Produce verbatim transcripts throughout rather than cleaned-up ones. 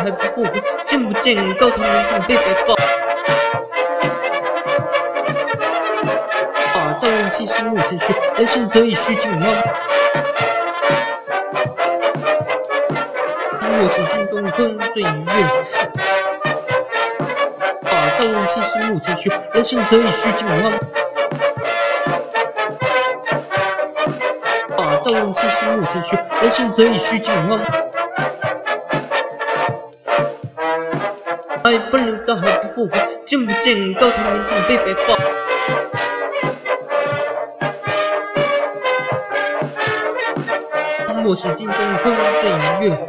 还不复活，见不见高堂明镜被白发？啊，朝闻夕拾暮前雪，人生得意须尽忘。若是镜中空，对影月。啊，朝闻夕拾暮前雪，人生得意须尽忘。啊，朝闻夕拾暮前雪，人生得意须尽忘。爱奔流到还不复活，见不见高堂明镜被白发？若是镜中空，对影月。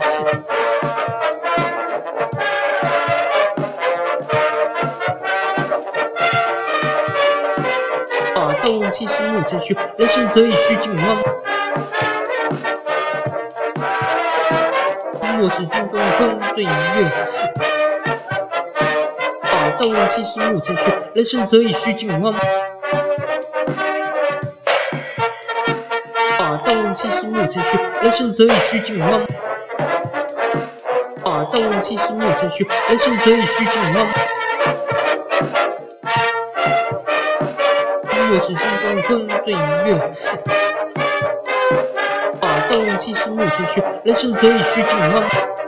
啊，朝闻夕拾暮前雪，人生得意须尽忘。若是镜中空，对影月。啊，朝闻夕拾暮前雪，人生得意须尽忘。啊，朝闻夕拾暮前雪，人生得意须尽忘。啊，朝闻夕拾暮前雪，人生得意须尽忘。若是镜中空，对影月。啊，朝闻夕拾暮前雪，人生得意须尽忘。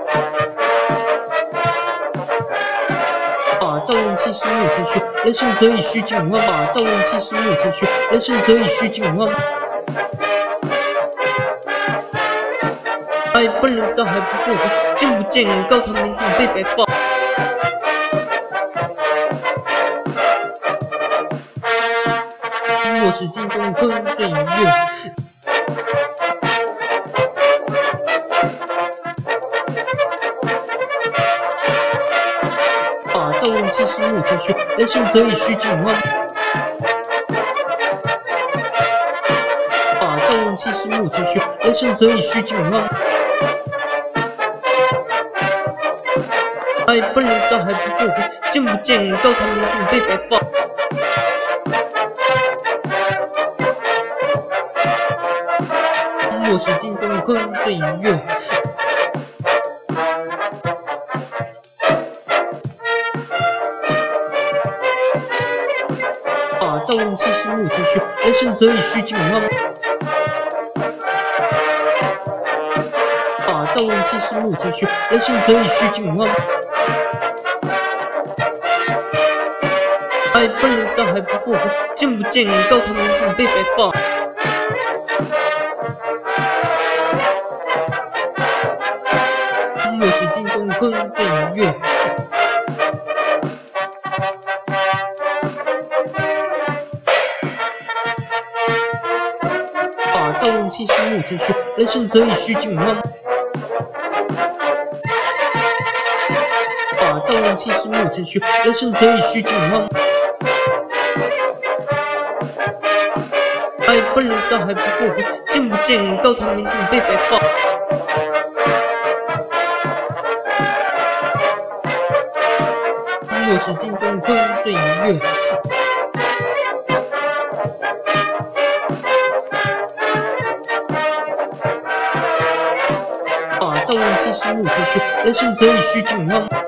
啊，朝闻夕拾暮前雪，人生得意须尽忘。啊，朝闻夕拾暮前雪，人生得意须尽忘。爱奔流到还不复活，见不见高堂明镜被白发？若是镜中空，对影月。啊，朝闻夕拾暮前雪，人生得意须尽忘。啊，朝闻夕拾暮前雪，人生得意须尽忘。爱奔流到还不复活，见不见高堂明镜被白发？若是镜中空，对影月。啊，朝闻夕拾暮前雪，人生得意须尽忘。啊，朝闻夕拾暮前雪，人生得意须尽忘。爱奔流到还不复活，见不见高堂明镜被白发？若是镜中空，对影月。啊，朝闻夕拾暮前雪，人生得意须尽忘。啊，朝闻夕拾暮前雪，人生得意须尽忘。爱奔流到还不复活，见不见高堂明镜被白发？若是镜中空，对影月。啊，朝闻夕拾暮前雪，人生得意须尽忘。